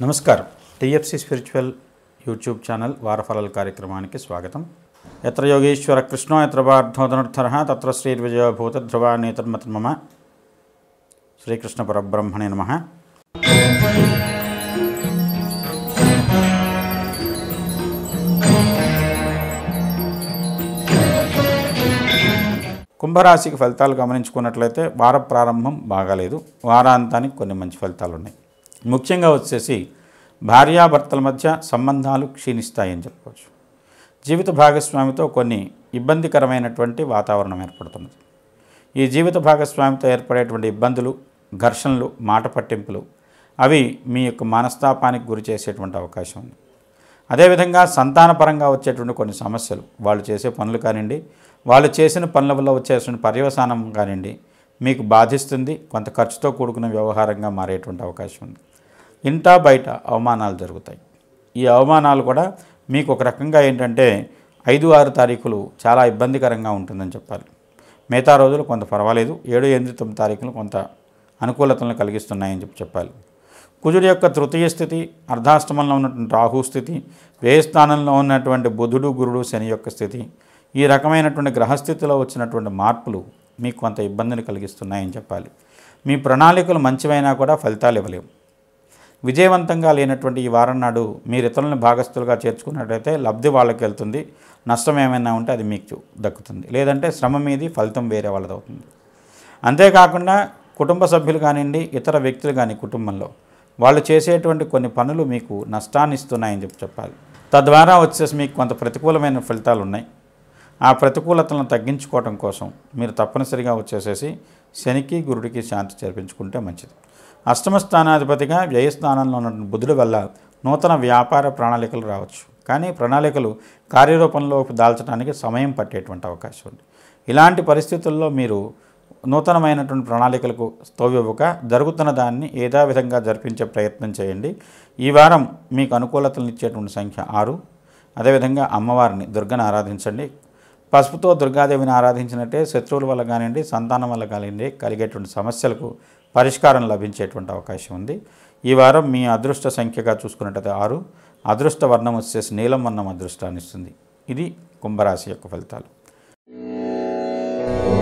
నమస్కారం. TFC spiritual YouTube channel వార ఫలాలు కార్యక్రమానికి స్వాగతం. యత్ర యోగేశ్వర కృష్ణో యత్ర పార్థో ధనుర్ధరః తత్ర శ్రీర్విజయో భూత ధ్రువా నేతర్మత మమ. శ్రీకృష్ణ పరబ్రహ్మణే నమః. కుంభరాశికి ఫలితాలు గమనించుకున్నట్లయితే వార ప్రారంభం బాగాలేదు, వారాంతానికి కొన్ని మంచి ఫలితాలు ఉన్నాయి. ముఖ్యంగా వచ్చేసి భార్యాభర్తల మధ్య సంబంధాలు క్షీణిస్తాయని చెప్పవచ్చు. జీవిత భాగస్వామితో కొన్ని ఇబ్బందికరమైనటువంటి వాతావరణం ఏర్పడుతున్నది. ఈ జీవిత భాగస్వామితో ఏర్పడేటువంటి ఇబ్బందులు, ఘర్షణలు, మాట పట్టింపులు అవి మీ యొక్క మనస్తాపానికి గురి చేసేటువంటి అవకాశం ఉంది. అదేవిధంగా సంతానపరంగా వచ్చేటువంటి కొన్ని సమస్యలు, వాళ్ళు చేసే పనులు కానివ్వండి, వాళ్ళు చేసిన పనుల వల్ల వచ్చేటువంటి పర్యవసానం కానివ్వండి మీకు బాధిస్తుంది. కొంత ఖర్చుతో కూడుకున్న వ్యవహారంగా మారేటువంటి అవకాశం ఉంది. ఇంటా బయట అవమానాలు జరుగుతాయి. ఈ అవమానాలు కూడా మీకు ఒక రకంగా ఏంటంటే 5-6 తారీఖులు చాలా ఇబ్బందికరంగా ఉంటుందని చెప్పాలి. మిగతా రోజులు కొంత పర్వాలేదు. 7, 8, 9 తారీఖులు కొంత అనుకూలతలను కలిగిస్తున్నాయని చెప్పాలి. కుజుడి యొక్క తృతీయ స్థితి, అర్ధాష్టమంలో ఉన్నటువంటి రాహు స్థితి, వ్యయ స్థానంలో ఉన్నటువంటి బుధుడు, గురుడు, శని యొక్క స్థితి, ఈ రకమైనటువంటి గ్రహస్థితిలో వచ్చినటువంటి మార్పులు మీకు కొంత ఇబ్బందిని కలిగిస్తున్నాయని చెప్పాలి. మీ ప్రణాళికలు మంచివైనా కూడా ఫలితాలు ఇవ్వలేవు. విజయవంతంగా లేనటువంటి ఈ వారం నాడు మీరు ఇతరులను భాగస్థులుగా చేర్చుకున్నట్టయితే లబ్ధి వాళ్ళకి వెళ్తుంది. నష్టం ఏమైనా ఉంటే అది మీకు దక్కుతుంది. లేదంటే శ్రమ మీది ఫలితం వేరే వాళ్ళది అవుతుంది. అంతేకాకుండా కుటుంబ సభ్యులు కానివ్వండి, ఇతర వ్యక్తులు కానీ కుటుంబంలో వాళ్ళు చేసేటువంటి కొన్ని పనులు మీకు నష్టాన్ని ఇస్తున్నాయని చెప్పాలి. తద్వారా వచ్చేసి మీకు కొంత ప్రతికూలమైన ఫలితాలు ఉన్నాయి. ఆ ప్రతికూలతలను తగ్గించుకోవడం కోసం మీరు తప్పనిసరిగా వచ్చేసేసి శనికి, గురుడికి శాంతి చేర్పించుకుంటే మంచిది. అష్టమ స్థానాధిపతిగా వ్యయస్థానంలో ఉన్న బుధుడి వల్ల నూతన వ్యాపార ప్రణాళికలు రావచ్చు. కానీ ప్రణాళికలు కార్యరూపంలోకి దాల్చడానికి సమయం పట్టేటువంటి అవకాశం ఉంది. ఇలాంటి పరిస్థితుల్లో మీరు నూతనమైనటువంటి ప్రణాళికలకు స్తోవివ్వక జరుగుతున్న దాన్ని ఏదో విధంగా జరిపించే ప్రయత్నం చేయండి. ఈ వారం మీకు అనుకూలతలను ఇచ్చేటువంటి సంఖ్య 6. అదేవిధంగా అమ్మవారిని దుర్గను ఆరాధించండి. పసుపుతో దుర్గాదేవిని ఆరాధించినట్టే శత్రువుల వల్ల కానివ్వండి, సంతానం వల్ల కానివ్వండి కలిగేటువంటి సమస్యలకు పరిష్కారం లభించేటువంటి అవకాశం ఉంది. ఈ వారం మీ అదృష్ట సంఖ్యగా చూసుకున్నట్టయితే 6. అదృష్ట వర్ణం వచ్చేసి నీలం వర్ణం అదృష్టాన్ని ఇస్తుంది. ఇది కుంభరాశి యొక్క ఫలితాలు.